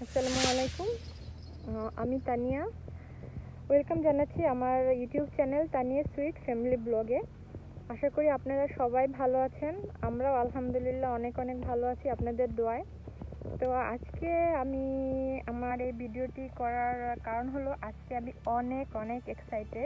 আসসালামু আলাইকুম। আমি তানিয়া। ওয়েলকাম জানাচ্ছি আমার YouTube channel Taniya sweet family ব্লগে। আশা করি আপনারা সবাই ভালো আছেন। আমরাও আলহামদুলিল্লাহ অনেক অনেক ভালো আছি আপনাদের দোয়ায়। তো আজকে আমি আমার এই ভিডিওটি করার কারণ হলো আজকে আমি অনেক অনেক এক্সাইটেড।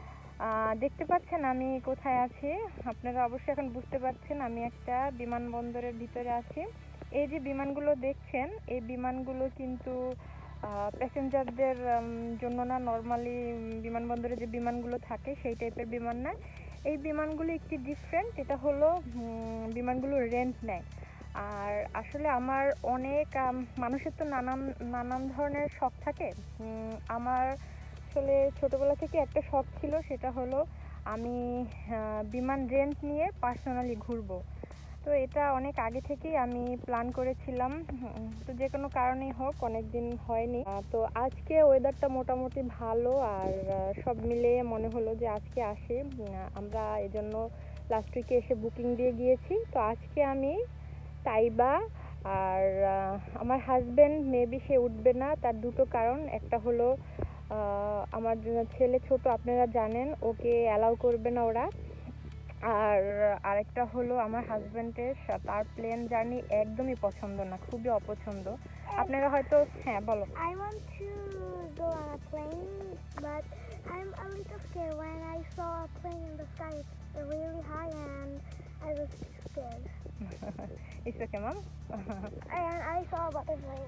দেখতে পাচ্ছেন আমি কোথায় আছি, আপনারা অবশ্যই এখন বুঝতে পারছেন আমি একটা বিমানবন্দরের ভিতরে আছি। এই যে বিমানগুলো দেখছেন, এই বিমানগুলো কিন্তু প্যাসেঞ্জারদের জন্য না, নর্মালি বিমানবন্দরে যে বিমানগুলো থাকে সেই টাইপের বিমান না। এই বিমানগুলো একটি ডিফারেন্ট। এটা হলো বিমানগুলো রেন্ট নেয়। আর আসলে আমার অনেক মানুষের তো নানান নানান ধরনের শখ থাকে। আমার আসলে ছোটোবেলা থেকে একটা শখ ছিল, সেটা হলো আমি বিমান রেন্ট নিয়ে পার্সোনালি ঘুরবো। তো এটা অনেক আগে থেকেই আমি প্ল্যান করেছিলাম, তো যে কোনো কারণেই হোক অনেক দিন হয়নি। তো আজকে ওয়েদারটা মোটামুটি ভালো, আর সব মিলিয়ে মনে হলো যে আজকে আসি। আমরা এজন্য লাস্ট উইকে এসে বুকিং দিয়ে গিয়েছি। তো আজকে আমি তাইবা আর আমার হাজব্যান্ড মেবি সে উঠবে না। তার দুটো কারণ, একটা হলো আমার ছেলে ছোট, আপনারা জানেন, ওকে অ্যালাউ করবে না ওরা। আর আরেকটা হলো আমার হাজব্যান্ডের তার প্লেন জার্নি একদমই পছন্দ না, খুবই অপছন্দ। আপনারা হয়তো, হ্যাঁ বলো। I want to go on a plane, but I'm a little scared when I saw a plane in the sky really high and I was scared. It's okay, mom. And I saw a butterfly.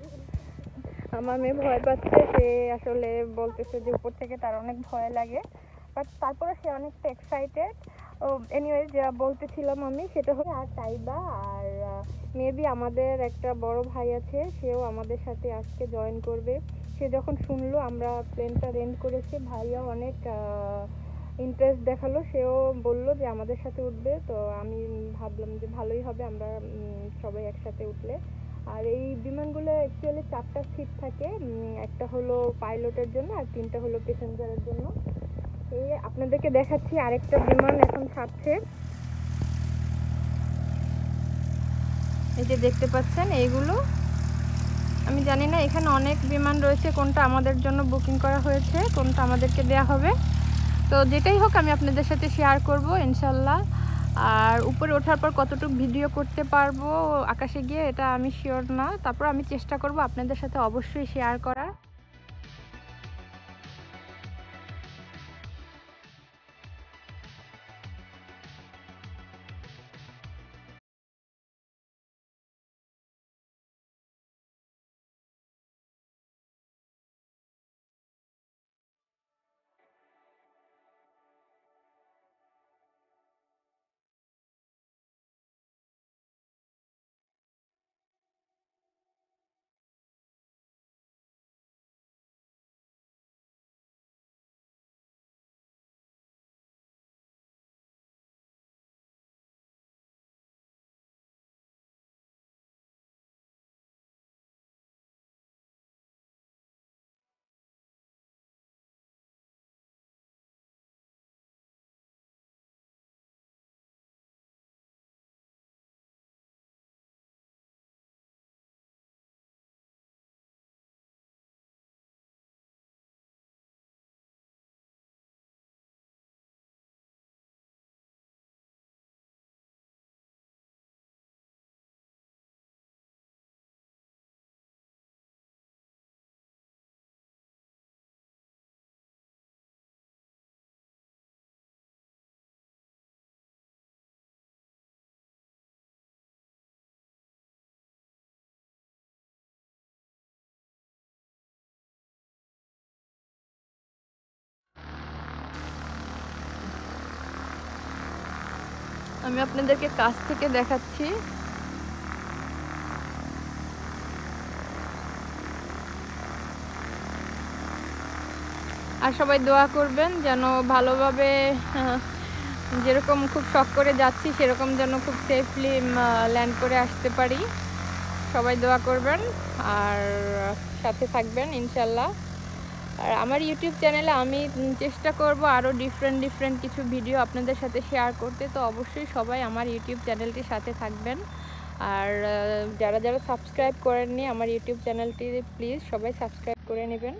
আমার মেয়ে ভয় পাচ্ছে, সে আসলে বলতেছে যে উপর থেকে তার অনেক ভয় লাগে, বাট তারপরে সে অনেকটা এক্সাইটেড। ও এনিওয়ে, যা বলতেছিলাম আমি সেটা হলো, আর তাইবা আর মেবি আমাদের একটা বড় ভাই আছে, সেও আমাদের সাথে আজকে জয়েন করবে। সে যখন শুনলো আমরা প্লেনটা রেন্ট করেছি, ভাইয়া অনেক ইন্টারেস্ট দেখালো, সেও বললো যে আমাদের সাথে উঠবে। তো আমি ভাবলাম যে ভালোই হবে আমরা সবাই একসাথে উঠলে। আর এই বিমানগুলো অ্যাকচুয়ালি 4টা সিট থাকে, একটা হলো পাইলটের জন্য আর 3টা হলো প্যাসেঞ্জারের জন্য। এই আপনাদেরকে দেখাচ্ছি আরেকটা বিমান এখন ছাড়ছে, এই যে দেখতে পাচ্ছেন এইগুলো। আমি জানি না এখানে অনেক বিমান রয়েছে, কোনটা আমাদের জন্য বুকিং করা হয়েছে, কোনটা আমাদেরকে দেয়া হবে। তো যেটাই হোক আমি আপনাদের সাথে শেয়ার করব ইনশাল্লাহ। আর উপরে ওঠার পর কতটুকু ভিডিও করতে পারবো আকাশে গিয়ে এটা আমি শিওর না, তারপর আমি চেষ্টা করব আপনাদের সাথে অবশ্যই শেয়ার করার। আমি আপনাদেরকে কাছ থেকে দেখাচ্ছি। আর সবাই দোয়া করবেন যেন ভালোভাবে, যেরকম খুব শখ করে যাচ্ছি সেরকম যেন খুব সেফলি ল্যান্ড করে আসতে পারি। সবাই দোয়া করবেন আর সাথে থাকবেন ইনশাল্লাহ। আর আমার ইউটিউব চ্যানেলে আমি চেষ্টা করব আরও ডিফারেন্ট কিছু ভিডিও আপনাদের সাথে শেয়ার করতে। তো অবশ্যই সবাই আমার ইউটিউব চ্যানেলটির সাথে থাকবেন। আর যারা যারা সাবস্ক্রাইব করেননি আমার ইউটিউব চ্যানেলটি প্লিজ সবাই সাবস্ক্রাইব করে নেবেন।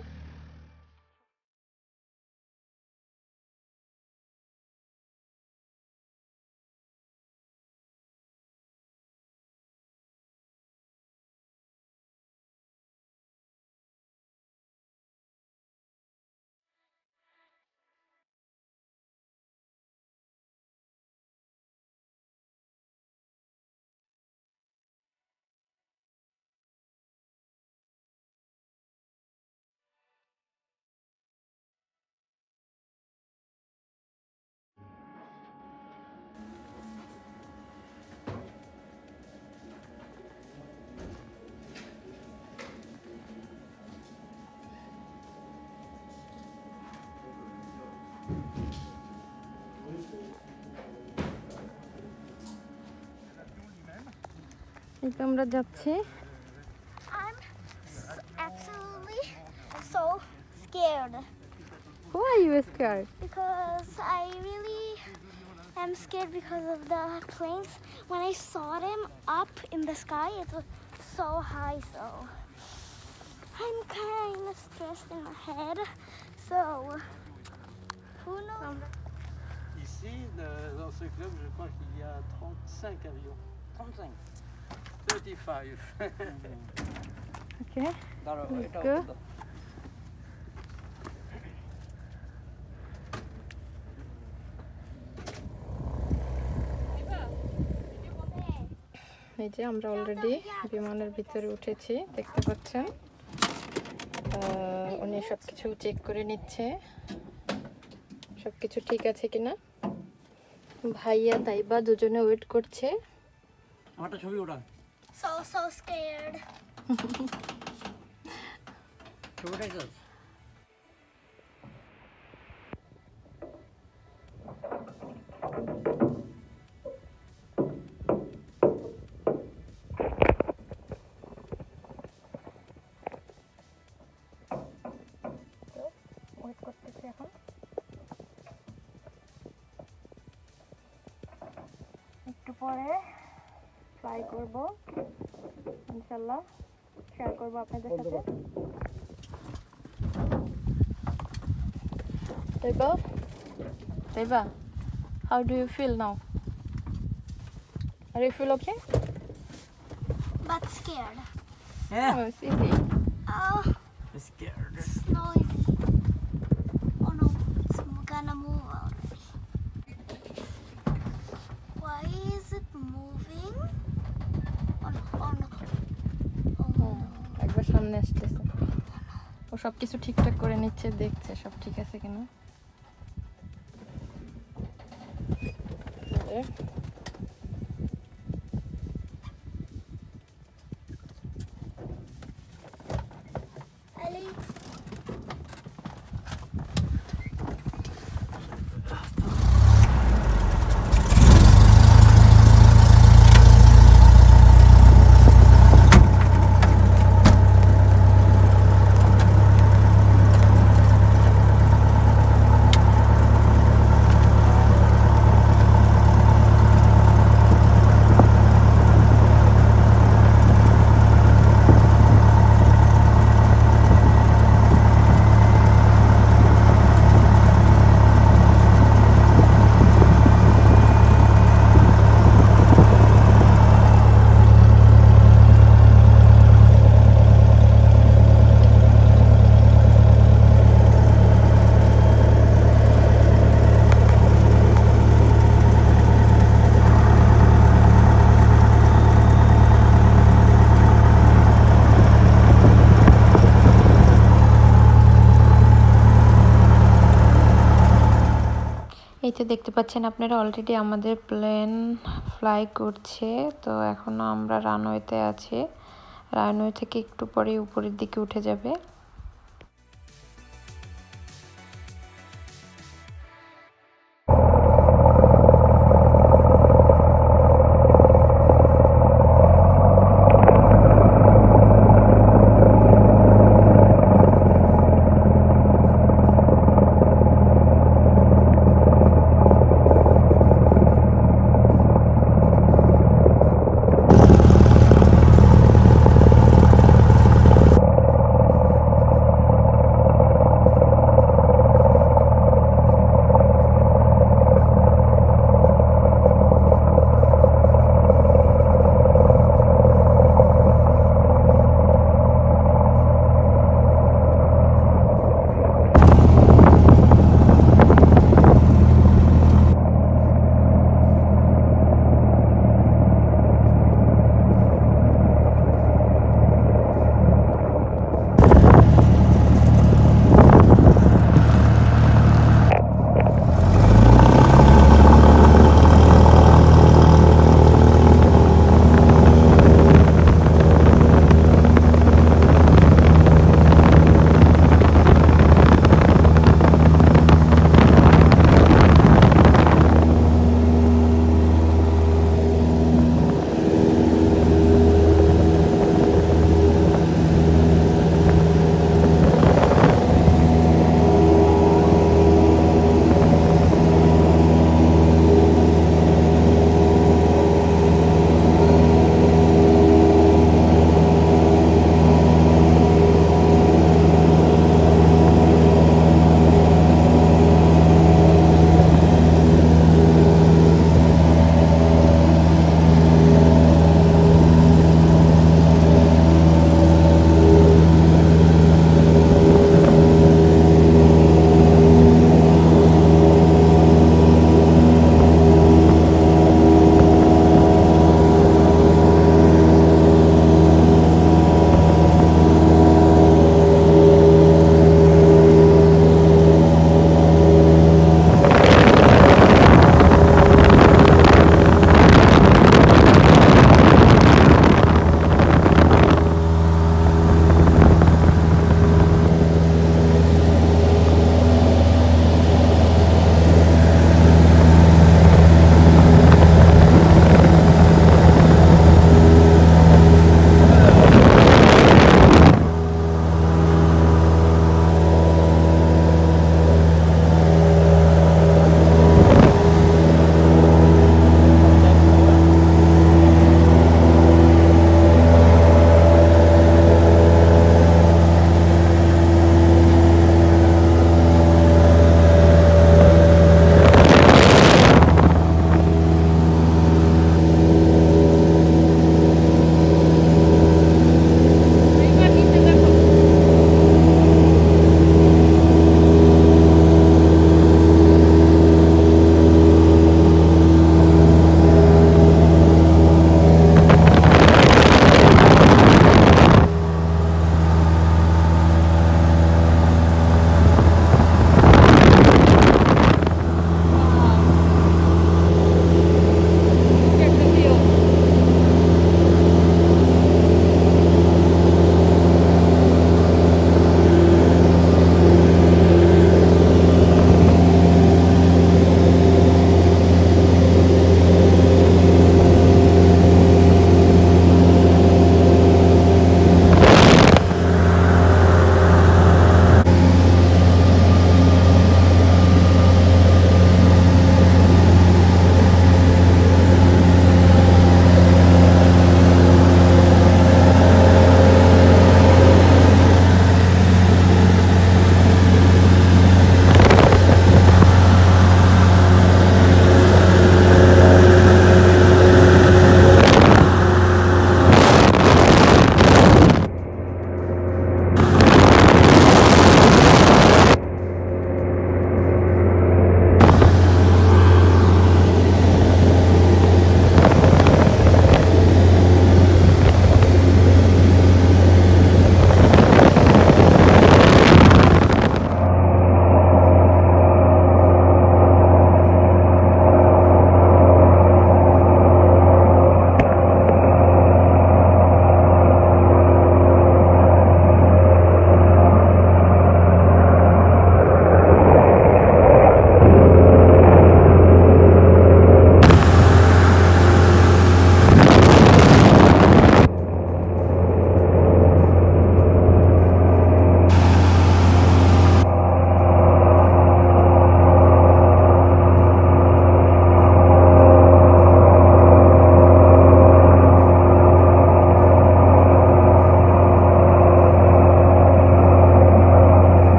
এই তো আমরা যাচ্ছি। I'm absolutely so scared Why are you scared? because I really am scared because of the planes. When I saw them up in the sky, it was so high, so I'm kind of stressed in my head. So, who knows? Ici, dans ce club, je crois qu'il y a 35 avions. 35 35. Okay, দাঁড়াও, let's এটাও go. দাও। এই যে আমরা already বিমানের ভিতরে উঠেছি, দেখতে পাচ্ছেন। উনি সবকিছু চেক করে নিচ্ছে সবকিছু ঠিক আছে কিনা। ভাইয়া তাইবা দুজনে ওয়েট করছে। আমারটা ছবি ওটা So scared. ছবিটাই তো ওয়েট করতেছি এখন। একটু পরে ফ্লাই করব ইনশাআল্লাহ, শেয়ার করব আপনাদের সাথে। Taiba, how do you feel now? Are you feel okay? But scared. হ্যাঁ Oh, it's easy. Oh, scared. it's noisy. Oh no, it's gonna move already. Why is it moving? Oh no, oh no. Oh no. একবার সামনে আসতেছে, ও সব কিছু ঠিকঠাক করে নিচ্ছে, দেখছে সব ঠিক আছে কিনা। Ali. এই তো দেখতে পাচ্ছেন আপনারা অলরেডি আমাদের প্লেন ফ্লাই করছে। তো এখনো আমরা রানওয়েতে আছি, রানওয়ে থেকে একটু পরে উপরের দিকে উঠে যাবে।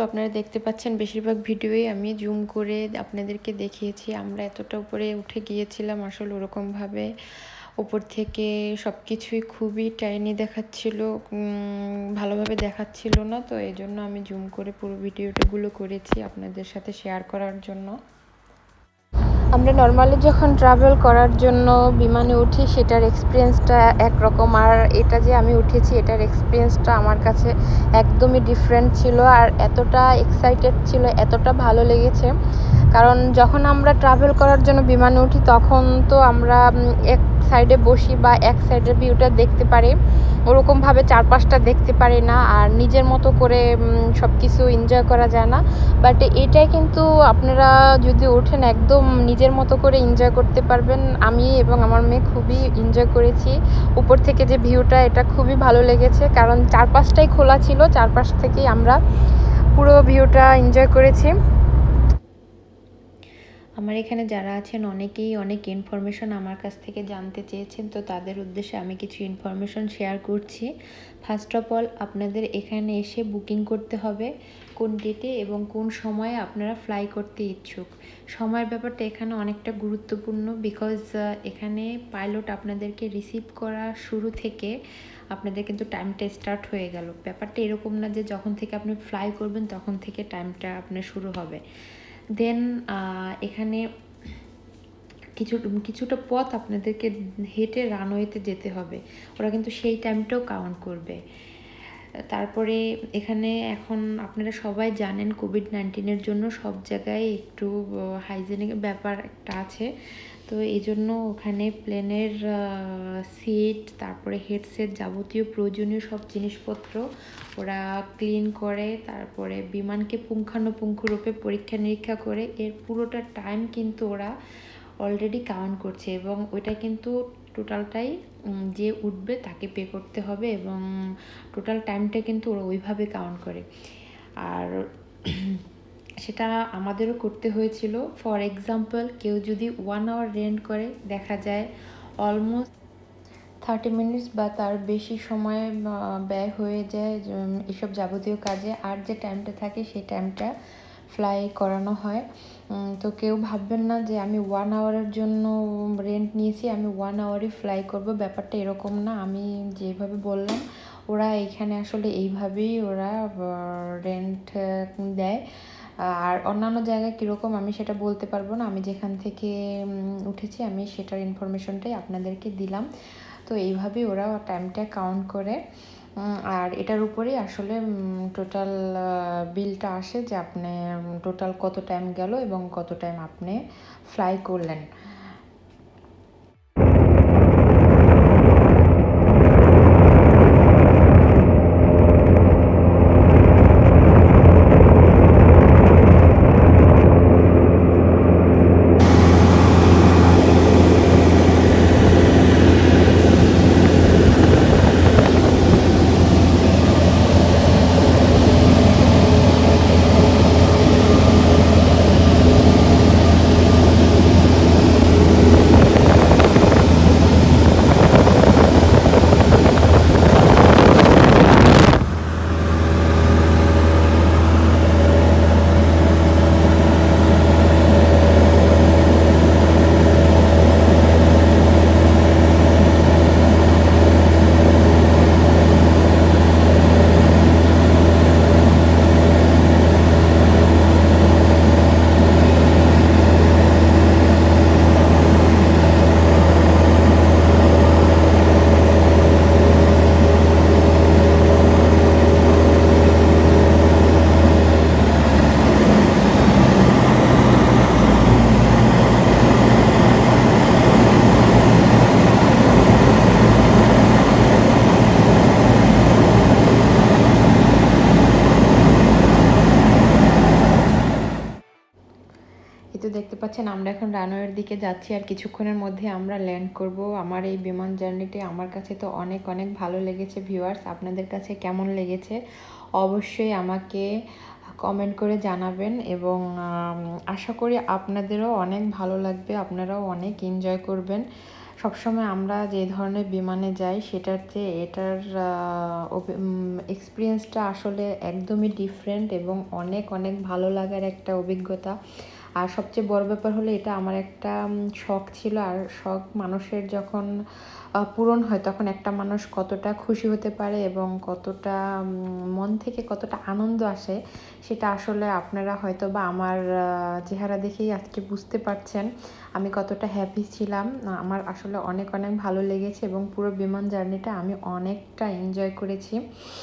আপনারা দেখতে পাচ্ছেন, বেশিরভাগ ভিডিওই আমি জুম করে আপনাদেরকে দেখিয়েছি। আমরা এতটা উপরে উঠে গিয়েছিলাম, আসলে ওরকমভাবে উপর থেকে সব কিছুই খুবই টাইনি দেখাচ্ছিল, ভালোভাবে দেখাচ্ছিল না। তো এই জন্য আমি জুম করে পুরো ভিডিওটাগুলো করেছি আপনাদের সাথে শেয়ার করার জন্য। আমরা নর্মালি যখন ট্রাভেল করার জন্য বিমানে উঠি সেটার এক্সপিরিয়েন্সটা একরকম, আর এটা যে আমি উঠেছি এটার এক্সপিরিয়েন্সটা আমার কাছে একদমই ডিফারেন্ট ছিল। আর এতটা এক্সাইটেড ছিল, এতটা ভালো লেগেছে, কারণ যখন আমরা ট্রাভেল করার জন্য বিমানে উঠি তখন তো আমরা এক সাইডে বসি বা এক সাইডের ভিউটা দেখতে পারি, ওরকমভাবে চারপাশটা দেখতে পারি না, আর নিজের মতো করে সব কিছু এনজয় করা যায় না। বাট এটাই কিন্তু আপনারা যদি ওঠেন একদম নিজের মতো করে এনজয় করতে পারবেন। আমি এবং আমার মেয়ে খুবই এনজয় করেছি উপর থেকে যে ভিউটা, এটা খুবই ভালো লেগেছে, কারণ চারপাশটাই খোলা ছিল, চারপাশ থেকেই আমরা পুরো ভিউটা এনজয় করেছি। আমার এখানে যারা আছেন অনেকেই অনেক ইনফরমেশন আমার কাছ থেকে জানতে চেয়েছেন, তো তাদের উদ্দেশ্যে আমি কিছু ইনফরমেশন শেয়ার করছি। ফার্স্ট অফ অল, আপনাদের এখানে এসে বুকিং করতে হবে কোন ডেটে এবং কোন সময়ে আপনারা ফ্লাই করতে ইচ্ছুক। সময়ের ব্যাপারটা এখানে অনেকটা গুরুত্বপূর্ণ, বিকজ এখানে পাইলট আপনাদেরকে রিসিভ করা শুরু থেকে আপনাদের কিন্তু টাইমটা স্টার্ট হয়ে গেল। ব্যাপারটা এরকম না যে যখন থেকে আপনি ফ্লাই করবেন তখন থেকে টাইমটা আপনার শুরু হবে। দেন এখানে কিছুটা পথ আপনাদেরকে হেঁটে রানওয়েতে যেতে হবে, ওরা কিন্তু সেই টাইমটাও কাউন্ট করবে। তারপরে এখানে এখন আপনারা সবাই জানেন কোভিড-19 জন্য সব জায়গায় একটু হাইজেনিক ব্যাপার একটা আছে, তো এই জন্য ওখানে প্লেনের সিট, তারপরে হেডসেট, যাবতীয় প্রয়োজনীয় সব জিনিসপত্র ওরা ক্লিন করে, তারপরে বিমানকে পুঙ্খানুপুঙ্খরূপে পরীক্ষা নিরীক্ষা করে এর পুরোটা টাইম কিন্তু ওরা অলরেডি কাউন্ট করছে, এবং ওইটা কিন্তু টোটালটাই যে উঠবে তাকে পে করতে হবে, এবং টোটাল টাইমটা কিন্তু ওরা ওইভাবে কাউন্ট করে। আর সেটা আমাদেরও করতে হয়েছিল। ফর এক্সাম্পল, কেউ যদি 1 আওয়ার রেন্ট করে, দেখা যায় অলমোস্ট 30 মিনিটস বা তার বেশি সময় ব্যয় হয়ে যায় এসব যাবতীয় কাজে, আর যে টাইমটা থাকে সেই টাইমটা ফ্লাই করানো হয়। তো কেউ ভাববেন না যে আমি 1 আওয়ারের জন্য রেন্ট নিয়েছি, আমি 1 আওয়ারই ফ্লাই করব, ব্যাপারটা এরকম না। আমি যেভাবে বললাম, ওরা এখানে আসলে এইভাবেই ওরা রেন্ট দেয়। আর অন্যান্য জায়গায় কীরকম আমি সেটা বলতে পারবো না, আমি যেখান থেকে উঠেছি আমি সেটার ইনফরমেশনটাই আপনাদেরকে দিলাম। তো এইভাবেই ওরা টাইমটা কাউন্ট করে, আর এটার উপরেই আসলে টোটাল বিলটা আসে যে আপনি টোটাল কত টাইম গেল এবং কত টাইম আপনি ফ্লাই করলেন। তো দেখতে পাচ্ছেন আমরা এখন রানওয়ের দিকে যাচ্ছি, আর কিছুক্ষণের মধ্যে আমরা ল্যান্ড করব। আমার এই বিমান জার্নিটি আমার কাছে তো অনেক অনেক ভালো লেগেছে। ভিউয়ার্স, আপনাদের কাছে কেমন লেগেছে অবশ্যই আমাকে কমেন্ট করে জানাবেন, এবং আশা করি আপনাদেরও অনেক ভালো লাগবে, আপনারাও অনেক এনজয় করবেন। সবসময় আমরা যে ধরনের বিমানে যাই সেটার চেয়ে এটার এক্সপিরিয়েন্সটা আসলে একদমই ডিফারেন্ট এবং অনেক অনেক ভালো লাগার একটা অভিজ্ঞতা। আর সবচেয়ে বড় ব্যাপার হলো এটা আমার একটা শখ ছিল, আর শখ মানুষের যখন পূরণ হয় তখন একটা মানুষ কতটা খুশি হতে পারে এবং কতটা মন থেকে কতটা আনন্দ আসে সেটা আসলে আপনারা হয়তো বা আমার চেহারা দেখেই আজকে বুঝতে পারছেন আমি কতটা হ্যাপি ছিলাম। আমার আসলে অনেক অনেক ভালো লেগেছে এবং পুরো বিমান জার্নিটা আমি অনেকটা এনজয় করেছি।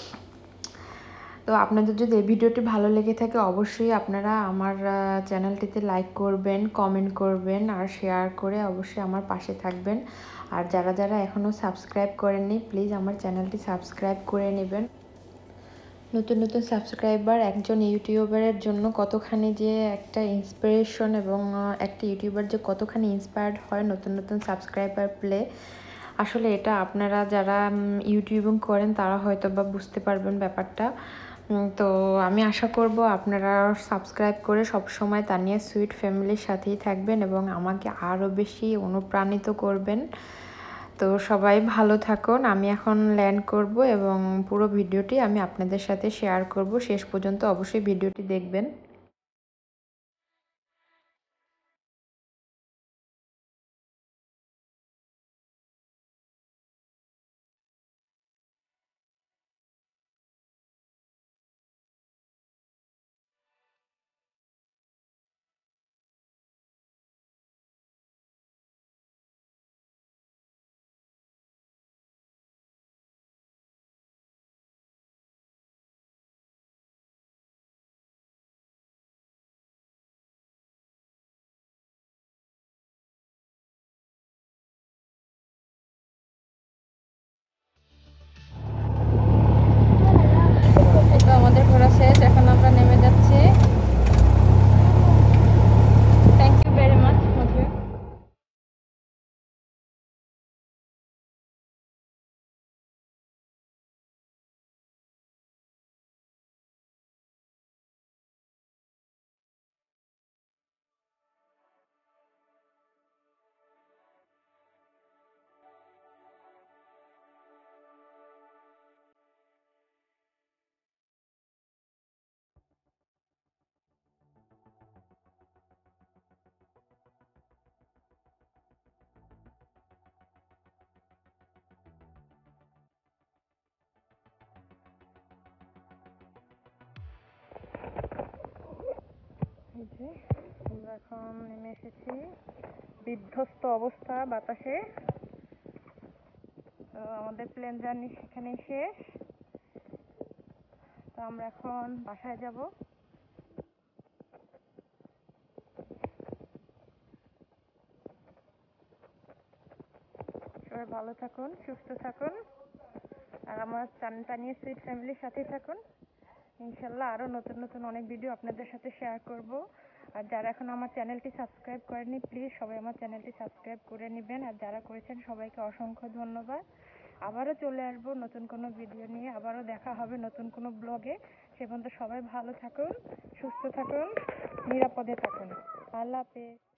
তো আপনাদের যদি এই ভিডিওটি ভালো লেগে থাকে অবশ্যই আপনারা আমার চ্যানেলটিতে লাইক করবেন, কমেন্ট করবেন আর শেয়ার করে অবশ্যই আমার পাশে থাকবেন। আর যারা যারা এখনও সাবস্ক্রাইব করেননি প্লিজ আমার চ্যানেলটি সাবস্ক্রাইব করে নেবেন। নতুন নতুন সাবস্ক্রাইবার একজন ইউটিউবারের জন্য কতখানি যে একটা ইন্সপিরেশন এবং একটা ইউটিউবার যে কতখানি ইন্সপায়ার্ড হয় নতুন নতুন সাবস্ক্রাইবার পেলে, আসলে এটা আপনারা যারা ইউটিউবিং করেন তারা হয়তো বা বুঝতে পারবেন ব্যাপারটা। তো আমি আশা করব আপনারা সাবস্ক্রাইব করে সবসময় তানিয়া সুইট ফ্যামিলির সাথেই থাকবেন এবং আমাকে আরও বেশি অনুপ্রাণিত করবেন। তো সবাই ভালো থাকুন। আমি এখন ল্যান্ড করব এবং পুরো ভিডিওটি আমি আপনাদের সাথে শেয়ার করব। শেষ পর্যন্ত অবশ্যই ভিডিওটি দেখবেন। তো আমাদের ঘোরা শেষ, এখন আমরা নেমে যাচ্ছি। Thank you very much Madhu. আমরা এখন নেমে এসেছি, বিধ্বস্ত অবস্থা বাতাসে। তো আমাদের প্লেন জার্নি সেখানেই শেষ। তো আমরা এখন বাসায় যাব। সবাই ভালো থাকুন, সুস্থ থাকুন আর আমার তানিয়া সুইট ফ্যামিলির সাথেই থাকুন। ইনশাল্লাহ আরও নতুন নতুন অনেক ভিডিও আপনাদের সাথে শেয়ার করব। আর যারা এখন আমার চ্যানেলটি সাবস্ক্রাইব করেননি প্লিজ সবাই আমার চ্যানেলটি সাবস্ক্রাইব করে নেবেন, আর যারা করেছেন সবাইকে অসংখ্য ধন্যবাদ। আবারও চলে আসবো নতুন কোনো ভিডিও নিয়ে, আবারও দেখা হবে নতুন কোনো ব্লগে। সে পর্যন্ত সবাই ভালো থাকুন, সুস্থ থাকুন, নিরাপদে থাকুন। আল্লাহ হাফেজ।